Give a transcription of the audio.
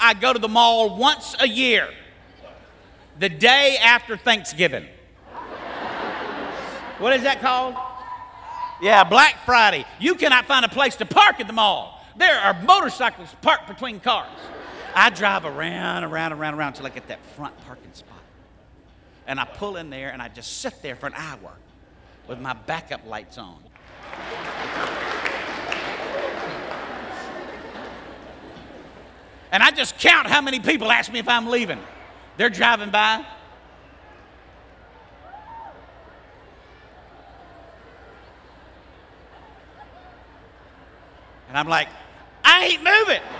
I go to the mall once a year, the day after Thanksgiving. What is that called? Yeah, Black Friday. You cannot find a place to park at the mall. There are motorcycles parked between cars. I drive around until I get that front parking spot. And I pull in there and I just sit there for an hour with my backup lights on. And I just count how many people ask me if I'm leaving. They're driving by. And I'm like, I ain't moving.